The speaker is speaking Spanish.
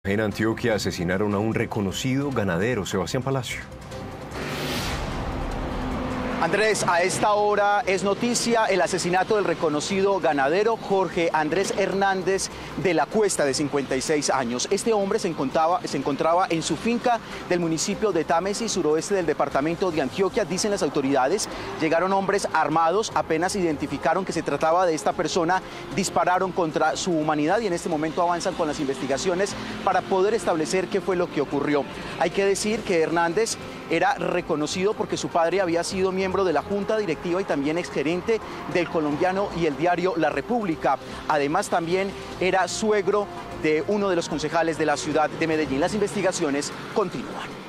En Antioquia asesinaron a un reconocido ganadero, Sebastián Palacio. Andrés, a esta hora es noticia el asesinato del reconocido ganadero Jorge Andrés Hernández de la Cuesta, de 56 años. Este hombre se encontraba en su finca del municipio de Támesis, suroeste del departamento de Antioquia. Dicen las autoridades, llegaron hombres armados, apenas identificaron que se trataba de esta persona, dispararon contra su humanidad y en este momento avanzan con las investigaciones para poder establecer qué fue lo que ocurrió. Hay que decir que Hernández era reconocido porque su padre había sido miembro de la Junta Directiva y también exgerente del Colombiano y el diario La República. Además, también era suegro de uno de los concejales de la ciudad de Medellín. Las investigaciones continúan.